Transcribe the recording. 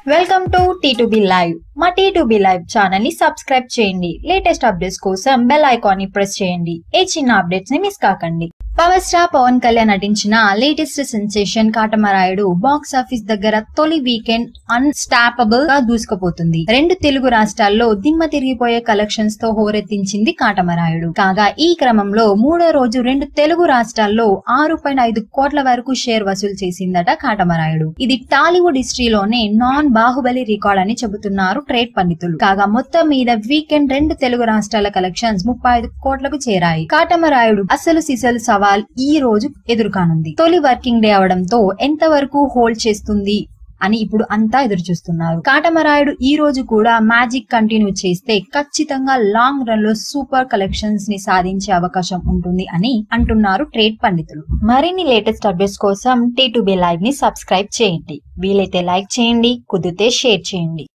Welcome to T2B live. మా T2B live channel ని subscribe చేయండి. లేటెస్ట్ అప్డేట్స్ కోసం బెల్ ఐకాన్ ని ప్రెస్ చేయండి. ఏ చిన్న అప్డేట్స్ ని మిస్ కాకండి. పవర్ స్టార్ పవన్ కళ్యాణ్ నటించిన latest sensation Katamarayudu box office దగ్గర తొలి వీకెండ్ అన్స్టాపబుల్ గా దూసుకుపోతుంది. రెండు తెలుగు రాష్ట్రాల్లో దిమ్మ తిరిగిపోయే కలెక్షన్స్ తో హోరెత్తించింది కాటమరాయుడు. కాగా ఈ క్రమంలో మూడో రోజు రెండు తెలుగు రాష్ట్రాల్లో 6.5 కోట్ల వరకు షేర్ వసూలు చేసిందట కాటమరాయుడు. ఇది టాలీవుడ్ హిస్టరీలోనే నాన్ బాహుబలి రికార్డ్ అని చెబుతున్నారు ట్రేడ్ పండితులు. కాగా మొత్తం మీద వీకెండ్ రెండు తెలుగు రాష్ట్రాల కలెక్షన్స్ 35 కోట్లకు చేరాయి. కాటమరాయుడు అసలు సిసలు సవాల్ ఈ రోజు ఎదురుకానుంది. తొలి వర్కింగ్ డే అవడంతో ఎంత వరకు హోల్డ్ చేస్తుంది అని ఇప్పుడు అంతా ఎదురు చూస్తున్నారు. కాటమరాయుడు ఈ రోజు కూడా మ్యాజిక్ కంటిన్యూ చేస్తే ఖచ్చితంగా లాంగ్ రన్ లో సూపర్ కలెక్షన్స్ ని సాధించే అవకాశం ఉంటుంది అని అంటున్నారు ట్రేడ్ పండితులు. మరిన్ని లేటెస్ట్ అప్డేట్స్ కోసం T2B లైవ్ ని సబ్స్క్రైబ్ చేయండి. వీలైతే లైక్ చేయండి, కుదిరితే షేర్ చేయండి.